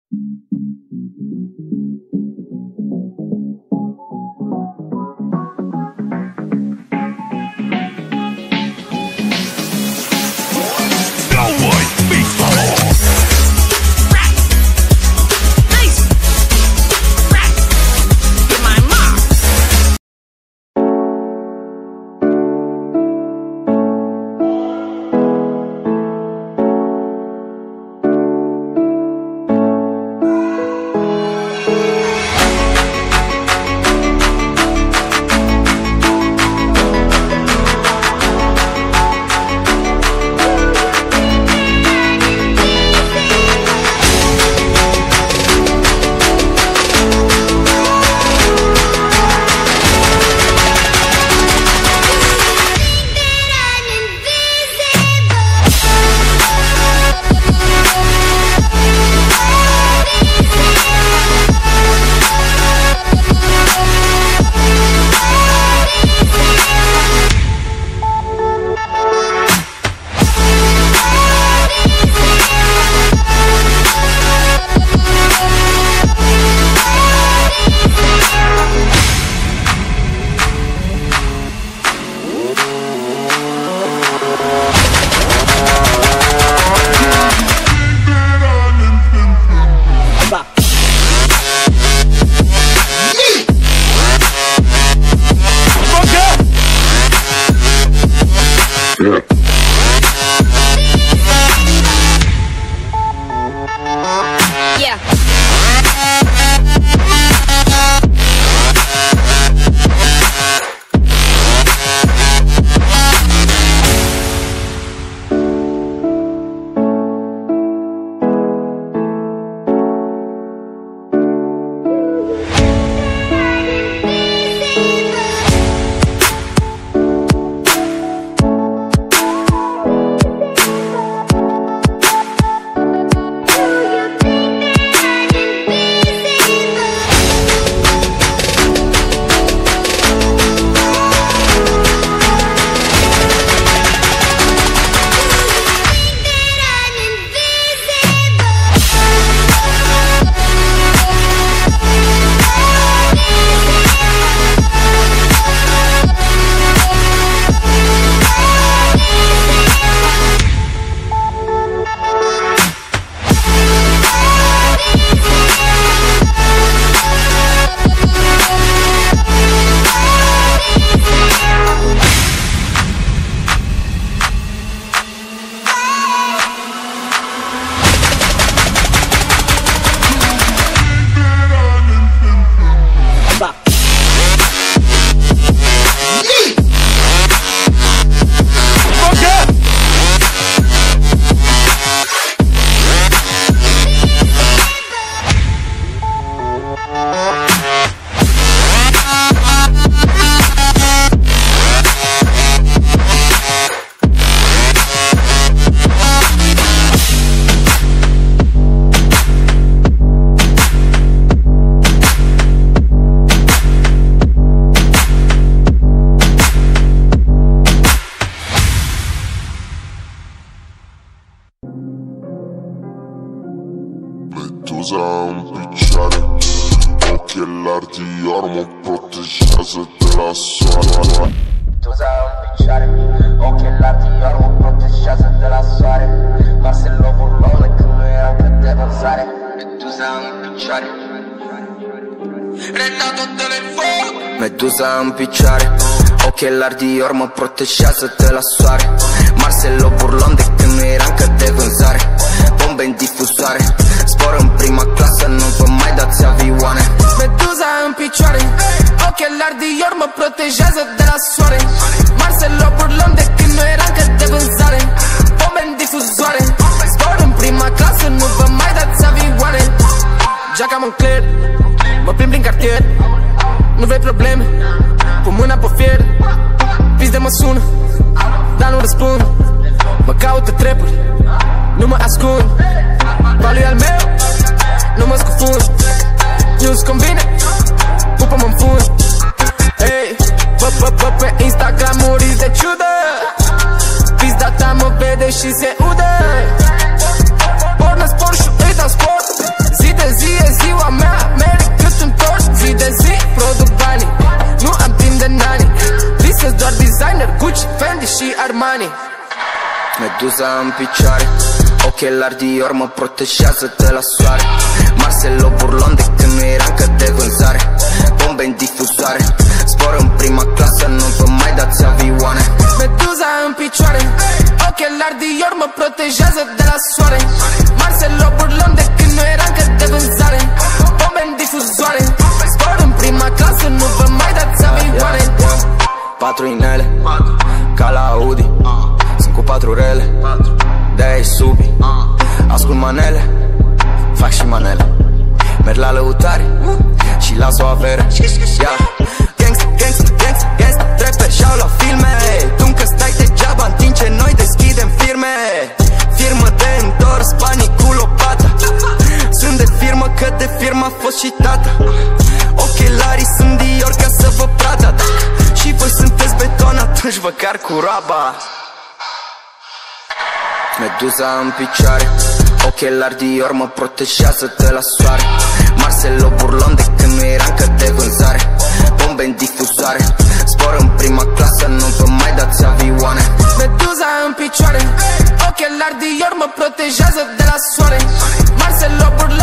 Medusa în picioare, ochelari Dior mă protejează de la soare. Medusa în picioare, ochelari Dior mă protejează de la soare. Marcelo Burlone când nu era încă de vânzare. Medusa în picioare, Renato telefon. Medusa în picioare, ochelari Dior mă protejează de la soare. Marcelo Burlone de când nu era încă de vânzare. Bombe în difuzoare, zbor în prima clasă, nu vă mai dați avioane. Medusa în picioare, ochelari Dior mă protejează de la soare. Marcelo Burlone de când nu era încă de vânzare. Bombe în difuzoare, zbor în prima clasă, nu vă mai dați avioane. Geaca Moncler, mă plimb prin cartier. Nu vrei probleme, pun mâna pe fier. Pis de mă sună, dar nu răspund. Mă caută trepuri, nu mă ascund. Valul al meu, nu mă scufund. Nu-ți convine, pupă-mă-n fund. Hey, bă, pe Instagram muriți de ciudă. Pizda ta mă vede și se udă. Pornă sport și îi dau sport. Zi de mani. Medusa în picioare, ochelari Dior mă protejează de la soare. Marcelo Burlon de când nu era încă de vânzare. Bombe în difuzoare, zbor în prima clasă, nu vă mai dați avioane. Medusa în picioare, ochelari Dior mă protejează de la soare. Marcelo Burlon de când nu era încă de vânzare. Bombe în difuzoare, zbor în prima clasă, nu vă mai dați avioane. 4 inele, ca la Audi, sunt cu 4 rele, de-aia-i subi. Ascult manele, fac și manele. Merg la lăutari și las o avere. Gangsta, trapper și-au la filme. Tu încă stai degeaba în timp ce noi deschidem firme. Firmă de întors, banii cu lopata. Sunt de firmă că de firmă a fost și tata. Ochelarii sunt Dior ca să vă Prada. Și voi sunteți beton, atunci vă car cu roaba. Medusa în picioare, ochelari Dior mă protejează de la soare. Marcelo Burlon de când nu era încă de vânzare. Bombe în difuzoare, zbor în prima clasă, nu vă mai dați avioane. Medusa în picioare, ochelari Dior mă protejează de la soare. Marcelo Burlon